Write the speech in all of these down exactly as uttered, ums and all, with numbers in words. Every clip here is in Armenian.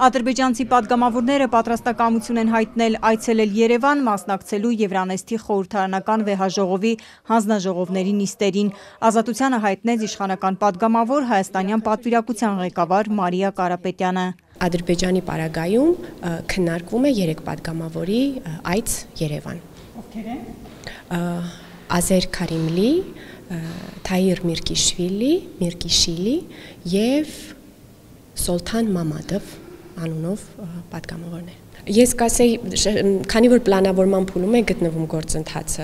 Ադրբեջանցի պատգամավորները պատրաստակամություն են հայտնել այցելել Երևան մասնակցելու Եվրանեստի խորհրդարանական վեհաժողովի հանձնաժողովների նիստերին։ Ազատությանը հայտնեց իշխանական պատգամավոր հայաստանյան պատվիրակության ղեկավար Մարիա Կարապետյանը։ Ադրբեջանի պարագայում քննարկվում է երեք պատգամավորի այց Երևան։ Ովքեր են։ Ազեր Քարիմլի, Թայիր Միրկիշվիլի, Միրկիշիլի եւ Սոլթան Մամադով անունով պատգամավորներ։ Ես կասեի, քանի որ պլանավորման փուլում է գտնվում գործընթացը,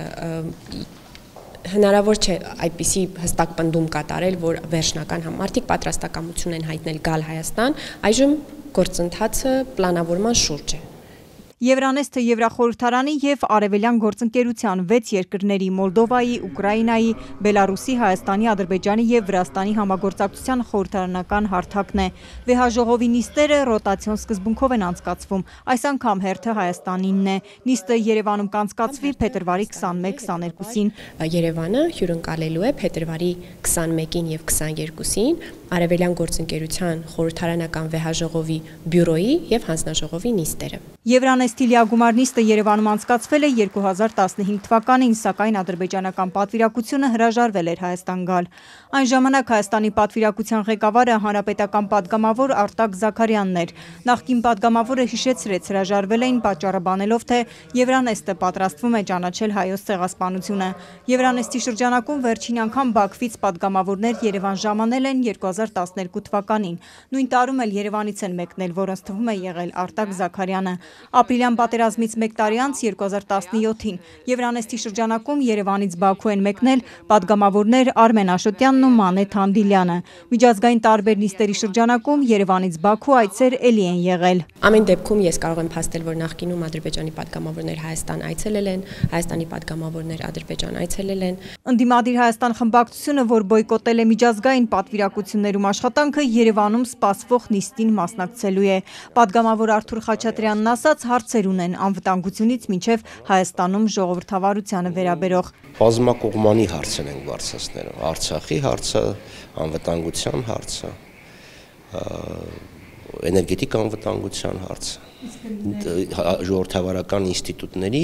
հնարավոր չէ այդպիսի հստակ պնդում կատարել, որ վերջնական մարդիկ պատրաստակամություն են հայտնել գալ Հայաստան, այժմ գործընթացը պլանավորման շուրջ է։ Եվրանեստը Եվրախորհրդարանի և Արևելյան գործընկերության վեց երկրների Մոլդովայի, Ուկրաինայի, Բելարուսի, Հայաստանի, Ադրբեջանի և Վրաստանի համագործակցության խորհրդարանական հարթակն է։ Վեհաժողովի նիստերը ռոտացիոն սկզբունքով են անցկացվում, այս անգամ հերթը Հայաստանինն է։ Նիստը Երևանում կանցկացվի փետրվարի քսանմեկ քսաներկուսին։ Երևանը հյուրընկալելու է փետրվարի քսանմեկին և քսաներկուսին Արևելյան գործընկերության խորհրդարանական վեհաժողովի բյուրոյի և հանձնաժողովի նիստերը։ Եվրանեստի լիագումար նիստը Երևանում անցկացվել է երկու հազար տասնհինգ թվականին, սակայն ադրբեջանական պատվիրակությունը հրաժարվել էր Հայաստան գալ։ Այն ժամանակ Հայաստանի պատվիրակության ղեկավարը հանրապետական պատգամավոր Արտակ Զաքարյանն էր։ Նախկին պատգամավորը հիշեցրեց, հրաժարվել էին պատճառաբանելով, թե Եվրանեստը պատրաստվում է ճանաչել հայոց ցեղասպանությունը։ Եվրանեստի շրջանակում վերջին անգամ Բաքվից պատգամավորներ Երևան ժամանել են երկու հազար տասներկու թվականին։ Նույն տարում էլ Երևանից են մեկնել, որոնց թվում է եղել Արտակ Զաքարյանը։ Ապրիլյան պատերազմից մեկ տարի անց երկու հազար տասնյոթին Եվրանեստի շրջանակում Երևանից Բաքու են մեկնել պատգամավորներ Արմեն Աշոտյանն ու Մանեթ Համդիլյանը։ Միջազգային տարբեր նիստերի շրջանակում Երևանից Բաքու այցեր էլի են եղել։ Ամեն դեպքում ես կարող եմ փաստել, որ նախկինում Ադրբեջանի պատգամավորներ Հայաստան այցելել են, Հայաստանի պատգամավորներ Ադրբեջան այցելել են։ Ընդդիմադիր Հայաստան խմբակցությունը, որ բոյկոտել է միջազգային պատվիրակություններում աշխատանքը, Երևանում սպասվող նիստին մասնակցելու է։ Պատգամավոր Արթուր Խաչատրյանն ասաց, հարցեր ունեն անվտանգությունից մինչև Հայաստանում ժողովրդավարությանը վերաբերող։ Բազմակողմանի հարցեր են բարձրացնել, Արցախի հարցը, անվտանգության հարցը, էներգետիկ անվտանգության հարցը, ժողովրդավարական ինստիտուտների,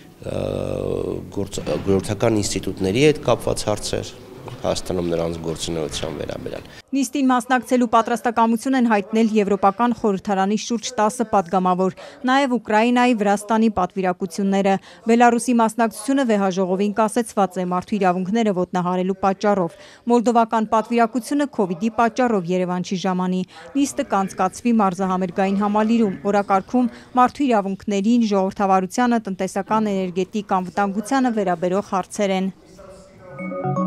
գործական ինստիտուտների հետ կապված հարցեր, Հայաստանում նրանց գործունեության վերաբերյալ։ Նիստին մասնակցելու պատրաստակամություն են հայտնել Եվրոպական խորհրդարանի շուրջ տասը պատգամավոր, նաև Ուկրաինայի, Վրաստանի պատվիրակությունները։ Բելարուսի մասնակցությունը վեհաժողովին կասեցված է մարդու իրավունքները ոտնահարելու պատճառով։ Մոլդովական պատվիրակությունը քովիդի պատճառով Երևան չի ժամանի։ Նիստը կանցկացվի մարզահամերգային համալիրում, օրակարգում մարդու իրավունքներին, ժողովրդավարությանը, տնտեսական էներգետիկ անվտանգությանը վերաբերող հարցեր են։